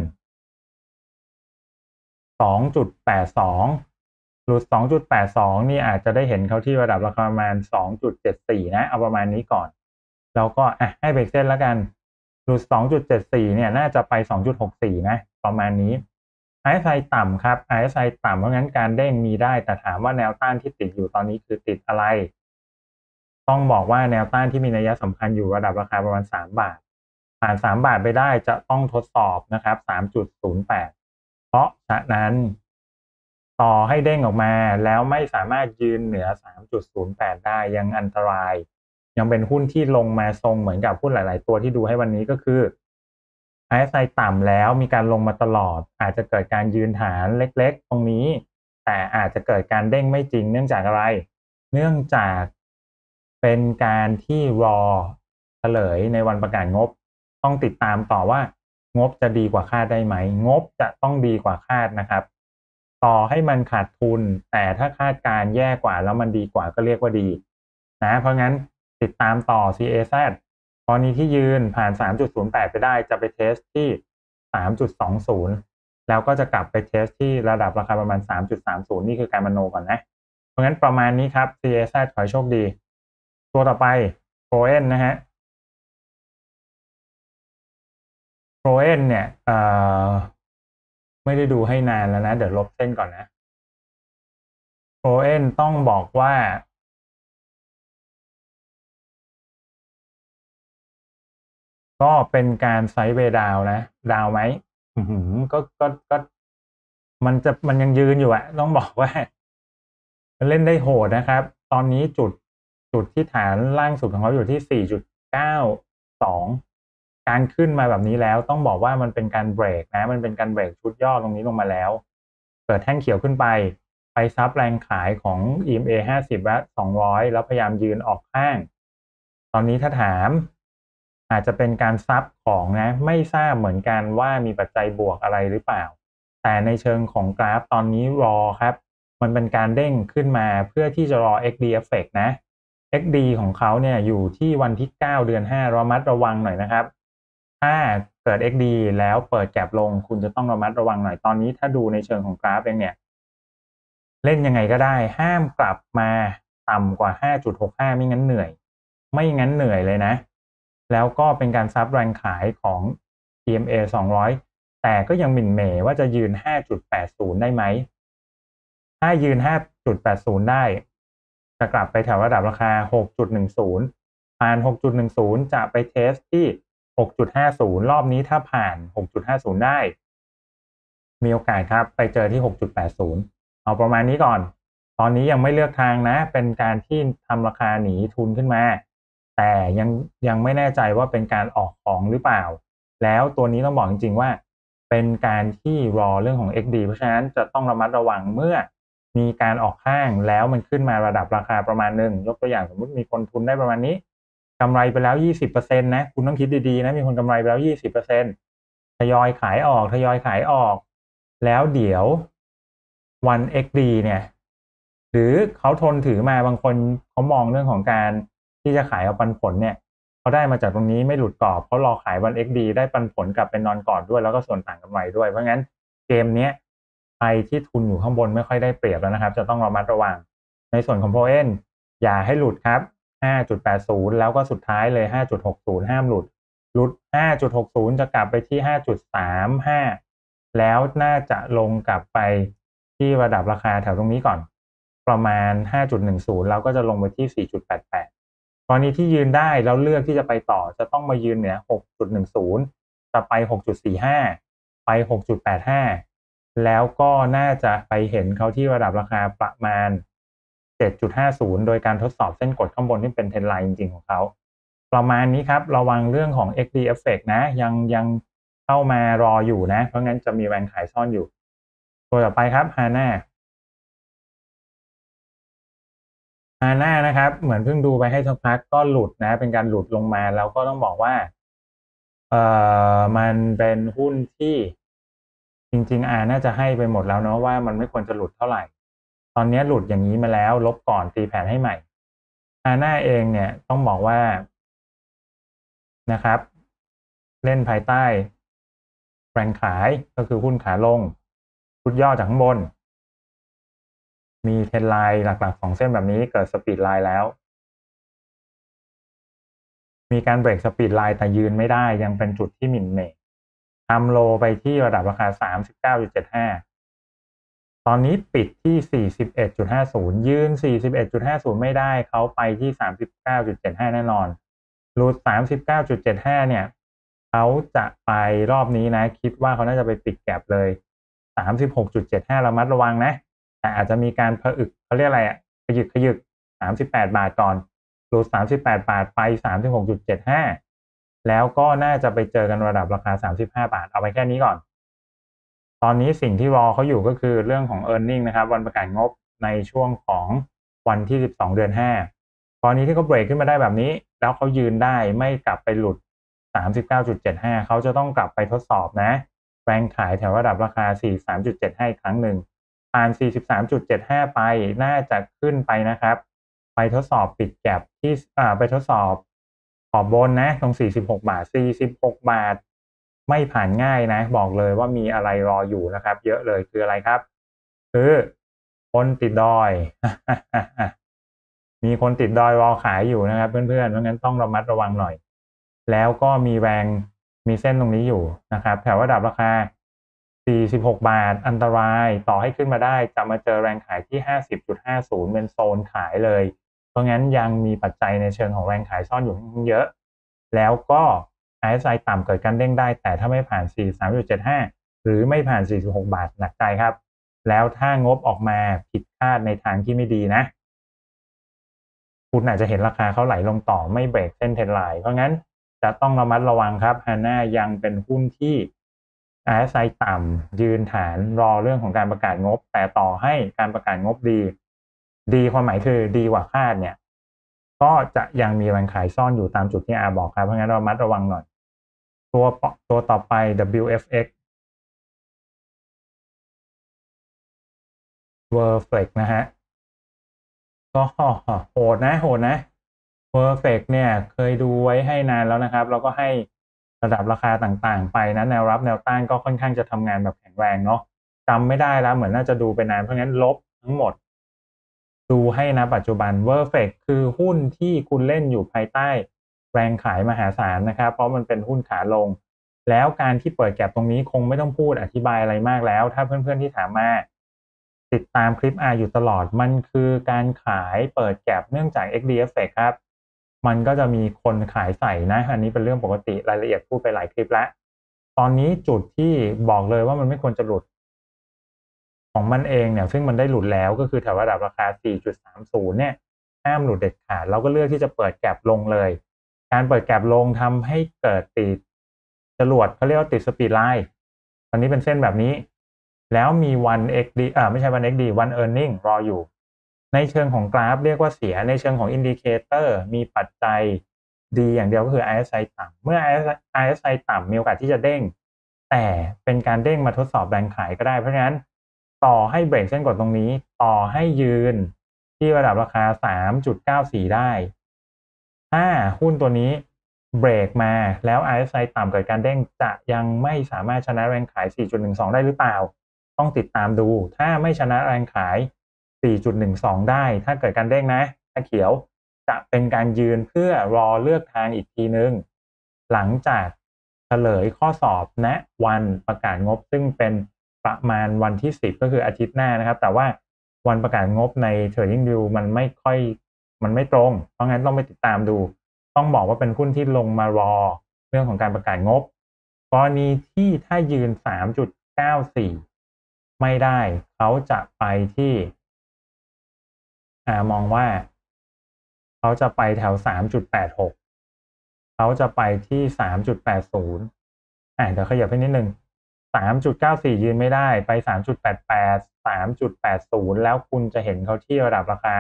A: 2.82 หลุด 2.82 นี่อาจจะได้เห็นเขาที่ระดับราคาประมาณ 2.74 นะเอาประมาณนี้ก่อนแล้วก็ให้เบรกเส้นแล้วกันหลุด 2.74 เนี่ยน่าจะไป 2.64 นะประมาณนี้ RSI ต่ำครับ RSI ต่ำเพราะงั้นการเด้งมีได้แต่ถามว่าแนวต้านที่ติดอยู่ตอนนี้คือติดอะไรต้องบอกว่าแนวต้านที่มีนัยสำคัญอยู่ระดับราคาประมาณ3 บาทผ่าน3 บาทไปได้จะต้องทดสอบนะครับ 3.08 เพราะฉะนั้นต่อให้เด้งออกมาแล้วไม่สามารถยืนเหนือ 3.08 ได้ยังอันตรายยังเป็นหุ้นที่ลงมาทรงเหมือนกับหุ้นหลายๆตัวที่ดูให้วันนี้ก็คือ RSI ต่ำแล้วมีการลงมาตลอดอาจจะเกิดการยืนฐานเล็กๆตรงนี้แต่อาจจะเกิดการเด้งไม่จริงเนื่องจากอะไรเนื่องจากเป็นการที่รอเฉลยในวันประกาศงบต้องติดตามต่อว่างบจะดีกว่าคาดได้ไหมงบจะต้องดีกว่าคาดนะครับต่อให้มันขาดทุนแต่ถ้าคาดการแย่กว่าแล้วมันดีกว่าก็เรียกว่าดีนะเพราะงั้นติดตามต่อ CAZ ตอนนี้ที่ยืนผ่าน 3.08 ไปได้จะไปเทสที่ 3.20 แล้วก็จะกลับไปเทสที่ระดับราคาประมาณ 3.30 นี่คือการมโนก่อนนะเพราะงั้นประมาณนี้ครับ CAZ ขอให้โชคดีตัวต่อไปโ o เอนนะฮะโ o เอนเนี่ยไม่ได้ดูให้นานแล้วนะเดี๋ยวลบเส้นก่อนนะโ o เอนต้องบอกว่าก็เป็นการไซด์เวย์ดาวนะดาวไหมก็มันยังยืนอยู่อะต้องบอกว่ามันเล่นได้โหดนะครับตอนนี้จุดที่ฐานล่างสุดของเขาอยู่ที่ 4.92 การขึ้นมาแบบนี้แล้วต้องบอกว่ามันเป็นการเบรกนะมันเป็นการเบรกชุดย่อตรงนี้ลงมาแล้วเกิดแท่งเขียวขึ้นไปซับแรงขายของ EMA 50 และ200แล้วพยายามยืนออกข้างตอนนี้ถ้าถามอาจจะเป็นการซับของนะไม่ทราบเหมือนกันว่ามีปัจจัยบวกอะไรหรือเปล่าแต่ในเชิงของกราฟตอนนี้รอครับมันเป็นการเด้งขึ้นมาเพื่อที่จะรอ XD effect นะ XD ของเขาเนี่ยอยู่ที่วันที่9 เดือน 5ระมัดระวังหน่อยนะครับถ้าเกิด XD แล้วเปิดแก็บลงคุณจะต้องระมัดระวังหน่อยตอนนี้ถ้าดูในเชิงของกราฟเองเนี่ยเล่นยังไงก็ได้ห้ามกลับมาต่ำกว่า 5.65 ไม่งั้นเหนื่อยเลยนะแล้วก็เป็นการซับแรงขายของ EMA 200แต่ก็ยังหมิ่นเหม่ว่าจะยืน 5.80 ได้ไหมถ้ายืน 5.80 ได้จะกลับไปแถวระดับราคา 6.10 ผ่าน 6.10 จะไปเทสที่ 6.50 รอบนี้ถ้าผ่าน 6.50 ได้มีโอกาสครับไปเจอที่ 6.80 เอาประมาณนี้ก่อนตอนนี้ยังไม่เลือกทางนะเป็นการที่ทำราคาหนีทุนขึ้นมาแต่ยังไม่แน่ใจว่าเป็นการออกของหรือเปล่าแล้วตัวนี้ต้องบอกจริงๆว่าเป็นการที่รอเรื่องของ XD เพราะฉะนั้นจะต้องระมัดระวังเมื่อมีการออกข้างแล้วมันขึ้นมาระดับราคาประมาณนึงยกตัวอย่างสมมุติมีคนทุนได้ประมาณนี้กำไรไปแล้ว 20% นะคุณต้องคิดดีๆนะมีคนกำไรไปแล้ว 20% ทยอยขายออกแล้วเดี๋ยววัน XD เนี่ยหรือเขาทนถือมาบางคนเขามองเรื่องของการที่จะขายเอาปันผลเนี่ยเขาได้มาจากตรงนี้ไม่หลุดกรอบเขารอขายวัน XD ได้ปันผลกลับเป็นนอนกอดด้วยแล้วก็ส่วนต่างกำไรด้วยเพราะงั้นเกมนี้ใครที่ทุนอยู่ข้างบนไม่ค่อยได้เปรียบแล้วนะครับจะต้องระมัดระวังในส่วนของโพเอนอย่าให้หลุดครับ 5.80 แล้วก็สุดท้ายเลย 5.60 ห้ามหลุด 5.60 จะกลับไปที่ 5.35 แล้วน่าจะลงกลับไปที่ระดับราคาแถวตรงนี้ก่อนประมาณ 5.10 แล้วก็จะลงไปที่ 4.88 ตอนนี้ที่ยืนได้แล้วเลือกที่จะไปต่อจะต้องมายืนเหนือ 6.10 จะไป 6.45 ไป 6.85 แล้วก็น่าจะไปเห็นเขาที่ระดับราคาประมาณ 7.50 โดยการทดสอบเส้นกดข้างบนที่เป็นเทรนไลน์จริงๆของเขาประมาณนี้ครับระวังเรื่องของ XD Effect นะยังเข้ามารออยู่นะเพราะงั้นจะมีแรงขายซ่อนอยู่ตัวต่อไปครับฮาน่านะครับเหมือนเพิ่งดูไปให้สักพักก็หลุดนะเป็นการหลุดลงมาแล้วก็ต้องบอกว่ามันเป็นหุ้นที่จริงๆน่าจะให้ไปหมดแล้วเนาะว่ามันไม่ควรจะหลุดเท่าไหร่ตอนนี้หลุดอย่างนี้มาแล้วลบก่อนตีแผนให้ใหม่ฮาน่าเองเนี่ยต้องบอกว่านะครับเล่นภายใต้แรงขายก็คือหุ้นขาลงชุดย่อจากข้างบนมีเทรนไลน์หลักๆ2เส้นแบบนี้เกิดสปีดไลน์แล้วมีการเบรกสปีดไลน์แต่ยืนไม่ได้ยังเป็นจุดที่หมิ่นเหม่ทำโลไปที่ระดับราคา 39.75 ตอนนี้ปิดที่ 41.50 ยืน 41.50 ไม่ได้เขาไปที่ 39.75 แน่นอนหลุด 39.75 เนี่ยเขาจะไปรอบนี้นะคิดว่าเขาน่าจะไปปิดแก็บเลย 36.75 ระมัดระวังนะแต่อาจจะมีการผอึกเขาเรียกอะไรขยึก38 บาทก่อนหลุด38 บาทไป 36.75 แล้วก็น่าจะไปเจอกันระดับราคา35 บาทเอาไปแค่นี้ก่อนตอนนี้สิ่งที่รอเขาอยู่ก็คือเรื่องของ earning นะครับวันประกาศงบในช่วงของวันที่12 เดือน 5ตอนนี้ที่เขาเบรกขึ้นมาได้แบบนี้แล้วเขายืนได้ไม่กลับไปหลุด 39.75 เขาจะต้องกลับไปทดสอบนะแรงขายแถวระดับราคา 43.75 อีกครั้งหนึ่งผ่าน 43.75 ไปน่าจะขึ้นไปนะครับไปทดสอบปิดแก็บที่ไปทดสอบขอบบนนะตรง46 บาท46 บาทไม่ผ่านง่ายนะบอกเลยว่ามีอะไรรออยู่นะครับเยอะเลยคืออะไรครับคือคนติดดอย มีคนติดดอยรอขายอยู่นะครับเพื่อนๆเพราะงั้นต้องระมัดระวังหน่อยแล้วก็มีแรงมีเส้นตรงนี้อยู่นะครับแถวระดับราคา46 บาทอันตรายต่อให้ขึ้นมาได้จะมาเจอแรงขายที่ 50.50 เป็นโซนขายเลยเพราะงั้นยังมีปัจจัยในเชิงของแรงขายซ่อนอยู่เยอะแล้วก็ RSI ต่ำเกิดการเด้งได้แต่ถ้าไม่ผ่าน 43.75 หรือไม่ผ่าน 46 บาทหนักใจครับแล้วถ้างบออกมาผิดคาดในทางที่ไม่ดีนะคุณอาจจะเห็นราคาเขาไหลลงต่อไม่เบรกเส้นเทรนไลน์เพราะงั้นจะต้องระมัดระวังครับฮาน่ายังเป็นหุ้นที่ RSI ต่ำยืนฐานรอเรื่องของการประกาศงบแต่ต่อให้การประกาศงบดีความหมายคือดีกว่าคาดเนี่ยก็จะยังมีแรงขายซ่อนอยู่ตามจุดที่บอกครับเพราะงั้นระมัดระวังหน่อยตัวต่อไป WFX Worflex นะฮะก็โหดนะPerfect เนี่ยเคยดูไว้ให้นานแล้วนะครับแล้วก็ให้ระดับราคาต่างๆไปนะแนวรับแนวต้านก็ค่อนข้างจะทำงานแบบแข็งแรงเนาะจำไม่ได้แล้วเหมือนน่าจะดูไปนานเพราะงั้นลบทั้งหมดดูให้นะปัจจุบัน Perfect คือหุ้นที่คุณเล่นอยู่ภายใต้แรงขายมหาศาลนะครับเพราะมันเป็นหุ้นขาลงแล้วการที่เปิดแก็บตรงนี้คงไม่ต้องพูดอธิบายอะไรมากแล้วถ้าเพื่อนๆที่ถามมาติดตามคลิปอยู่ตลอดมันคือการขายเปิดแก็บเนื่องจาก XD Effect ครับมันก็จะมีคนขายใส่นะอันนี้เป็นเรื่องปกติรายละเอียดพูดไปหลายคลิปแล้วตอนนี้จุดที่บอกเลยว่ามันไม่ควรจะหลุดของมันเองเนี่ยซึ่งมันได้หลุดแล้วก็คือแถวระดับราคา 4.30 เนี่ยห้ามหลุดเด็ดขาดเราก็เลือกที่จะเปิดแก็บลงเลยการเปิดแก็บลงทำให้เกิดติดจรวดเขาเรียกว่าติดสปีดไลน์ตอนนี้เป็นเส้นแบบนี้แล้วมีวัน XD ไม่ใช่วัน XD วัน Earning รออยู่ในเชิงของกราฟเรียกว่าเสียในเชิงของอินดิเคเตอร์มีปัจจัยดีอย่างเดียวก็คือ RSI ต่ำเมื่อ RSI ต่ำมีโอกาสที่จะเด้งแต่เป็นการเด้งมาทดสอบแรงขายก็ได้เพราะฉะนั้นต่อให้เบรกเส้นกดตรงนี้ต่อให้ยืนที่ระดับราคา 3.94 ได้ถ้าหุ้นตัวนี้เบรกมาแล้ว RSI ต่ำเกิดการเด้งจะยังไม่สามารถชนะแรงขาย 4.12 ได้หรือเปล่าต้องติดตามดูถ้าไม่ชนะแรงขาย 4.12 ได้ถ้าเกิดการเด้งนะถ้าเขียวจะเป็นการยืนเพื่อรอเลือกทางอีกทีนึงหลังจากเฉลยข้อสอบณวันประกาศงบซึ่งเป็นประมาณวันที่10ก็คืออาทิตย์หน้านะครับแต่ว่าวันประกาศงบใน TradingView มันไม่ตรงเพราะงั้นต้องไปติดตามดูต้องบอกว่าเป็นหุ้นที่ลงมารอเรื่องของการประกาศงบกรณีที่ถ้ายืน 3.94 ไม่ได้เขาจะไปที่มองว่าเขาจะไปแถว 3.86 เขาจะไปที่ 3.80 เดี๋ยวขยับให้นิดนึง 3.94 ยืนไม่ได้ไป 3.88 3.80 แล้วคุณจะเห็นเขาที่ระดับราคา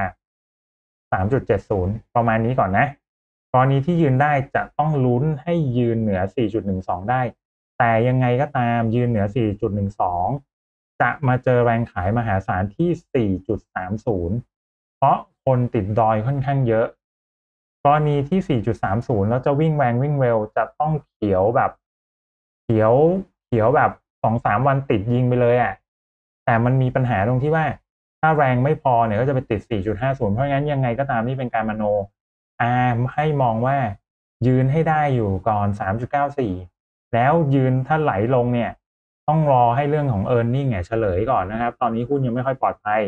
A: 3.70 ประมาณนี้ก่อนนะกรณีที่ยืนได้จะต้องลุ้นให้ยืนเหนือ 4.12 ได้แต่ยังไงก็ตามยืนเหนือ 4.12 จะมาเจอแรงขายมหาศาลที่ 4.30 เพราะคนติดดอยค่อนข้างเยอะกรณีที่ 4.30 แล้วจะวิ่งแรงวิ่งเร็วจะต้องเขียวแบบเขียวแบบ 2-3 วันติดยิงไปเลยแต่มันมีปัญหาตรงที่ว่าถ้าแรงไม่พอเนี่ยก็จะไปติด 4.50 เพราะงั้นยังไงก็ตามนี่เป็นการมโนให้มองว่ายืนให้ได้อยู่ก่อน 3.94 แล้วยืนถ้าไหลลงเนี่ยต้องรอให้เรื่องของ earning เฉลยก่อนนะครับตอนนี้หุ้นยังไม่ค่อยปลอดภัย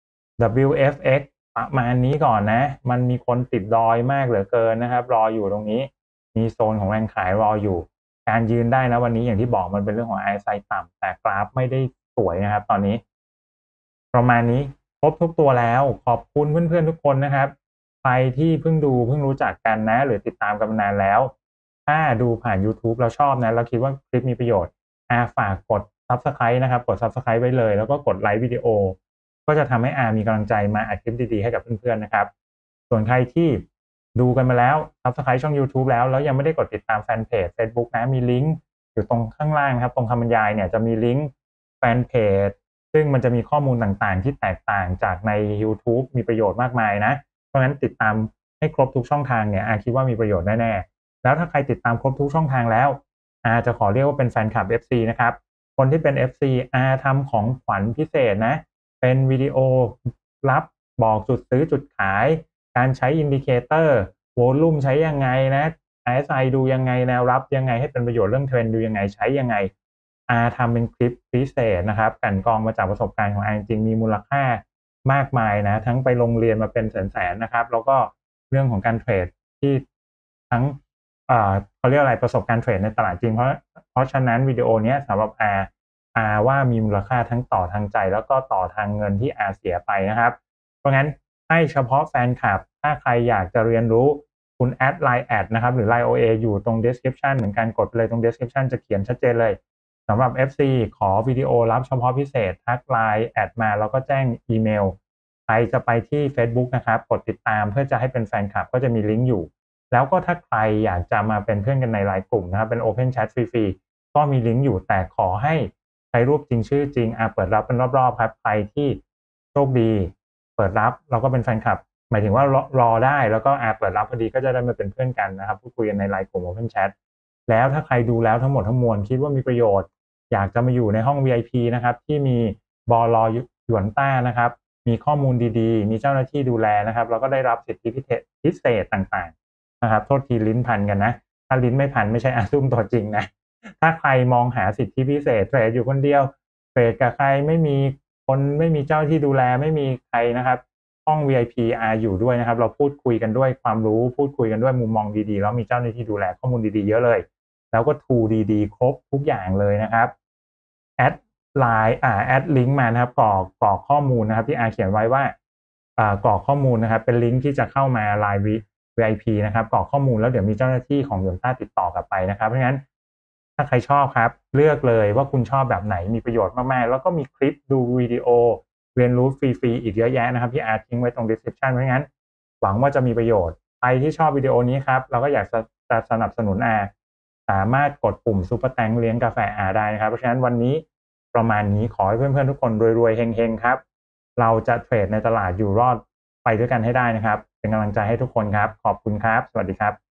A: WFX ประมาณนี้ก่อนนะมันมีคนติดดอยมากเหลือเกินนะครับรออยู่ตรงนี้มีโซนของแรงขายรออยู่การยืนได้นะวันนี้อย่างที่บอกมันเป็นเรื่องของ RSI ต่ำแต่กราฟไม่ได้สวยนะครับตอนนี้ประมาณนี้ครบทุกตัวแล้วขอบคุณเพื่อนๆทุกคนนะครับใครที่เพิ่งรู้จักกันนะหรือติดตามกันมานานแล้วถ้าดูผ่าน YouTube แล้วชอบนะแล้วคิดว่าคลิปมีประโยชน์ฝากกด Subscribe นะครับกด Subscribe ไว้เลยแล้วก็กดไลค์วิดีโอก็จะทำให้มีกำลังใจมาอัดคลิปดีๆให้กับเพื่อนๆนะครับส่วนใครที่ดูกันมาแล้ว Subscribe ช่อง YouTube แล้วยังไม่ได้กดติดตามแฟนเพจ Facebook นะมีลิงก์อยู่ตรงข้างล่างครับตรงคำบรรยายเนี่ยจะมีลิงก์แฟนเพจซึ่งมันจะมีข้อมูลต่างๆที่แตกต่างจากใน YouTube มีประโยชน์มากมายนะเพราะงั้นติดตามให้ครบทุกช่องทางเนี่ยคิดว่ามีประโยชน์แน่ๆแล้วถ้าใครติดตามครบทุกช่องทางแล้วจะขอเรียกว่าเป็นแฟนคลับ FC นะครับคนที่เป็น FC ทำของขวัญพิเศษนะเป็นวิดีโอรับบอกจุดซื้อจุดขายการใช้อินดิเคเตอร์โวลุ่มใช้ยังไงนะ RSI ดูยังไงแนวรับยังไงให้เป็นประโยชน์เรื่องเทรนด์ดูยังไงใช้ยังไงทำเป็นคลิปพิเศษนะครับกลั่นกรองมาจากประสบการณ์ของจริงมีมูลค่ามากมายนะทั้งไปโรงเรียนมาเป็นแสนๆนะครับแล้วก็เรื่องของการเทรดที่ทั้งเขาเรียกอะไรประสบการณ์เทรดในตลาดจริงเพราะฉะนั้นวิดีโอนี้สำหรับว่ามีมูลค่าทั้งต่อทางใจแล้วก็ต่อทางเงินที่เสียไปนะครับเพราะงั้นให้เฉพาะแฟนคลับถ้าใครอยากจะเรียนรู้คุณแอด Line แอดนะครับหรือ Line OA อยู่ตรง description เหมือนกันกดเลยตรง description จะเขียนชัดเจนเลยสำหรับ FC ขอวิดีโอรับเฉพาะพิเศษทัก Line แอดมาแล้วก็แจ้งอีเมลใครจะไปที่ Facebook นะครับกดติดตามเพื่อจะให้เป็นแฟนคลับก็จะมีลิงก์อยู่แล้วก็ถ้าใครอยากจะมาเป็นเพื่อนกันใน Line กลุ่มนะครับเป็น Open Chat ฟรีๆก็มีลิงก์อยู่แต่ขอให้ใช้รูปจริงชื่อจริงเปิดรับเป็นรอบๆครับใครที่โชคดีเปิดรับแล้วก็เป็นแฟนคลับหมายถึงว่ารอได้แล้วก็เปิดรับพอดีก็จะได้มาเป็นเพื่อนกันนะครับพูดคุยกันใน Line กลุ่ม Open Chat แล้วถ้าใครดูแล้วทั้งหมดทั้งมวลคิดว่ามีประโยชน์อยากจะมาอยู่ในห้อง VIP นะครับที่มีบล.หยวนต้านะครับมีข้อมูลดีๆมีเจ้าหน้าที่ดูแลนะครับแล้วก็ได้รับสิทธิพิเศษต่างๆนะครับโทษทีลิ้นพันกันนะถ้าลิ้นไม่พันไม่ใช่ซุ่มตัวจริงนะถ้าใครมองหาสิทธิพิเศษเทรดอยู่คนเดียวเทรดกับใครไม่มีคนไม่มีเจ้าที่ดูแลไม่มีใครนะครับห้อง VIP อยู่ด้วยนะครับเราพูดคุยกันด้วยความรู้พูดคุยกันด้วยมุมมองดีๆแล้วมีเจ้าหน้าที่ดูแลข้อมูลดีๆเยอะเลยแล้วก็ทูดีๆครบทุกอย่างเลยนะครับแอดไลน์แอดลิงก์มานะครับกรอกข้อมูลนะครับที่เขียนไว้ว่ากรอกข้อมูลนะครับเป็นลิงก์ที่จะเข้ามา Line VIP นะครับกรอกข้อมูลแล้วเดี๋ยวมีเจ้าหน้าที่ของหยวนต้าติดต่อกลับไปนะครับเพราะงั้นถ้าใครชอบครับเลือกเลยว่าคุณชอบแบบไหนมีประโยชน์มากๆแล้วก็มีคลิปดูวิดีโอเรียนรู้ฟรีๆอีกเยอะแยะนะครับที่ทิ้งไว้ตรง description เพราะงั้นหวังว่าจะมีประโยชน์ใครที่ชอบวิดีโอนี้ครับเราก็อยากจะสนับสนุนสามารถกดปุ่มซุปเปอร์แตงเลี้ยงกาแฟได้นะครับเพราะฉะนั้นวันนี้ประมาณนี้ขอให้เพื่อนๆทุกคนรวยๆเฮงๆครับเราจะเทรดในตลาดอยู่รอดไปด้วยกันให้ได้นะครับเป็นกำลังใจให้ทุกคนครับขอบคุณครับสวัสดีครับ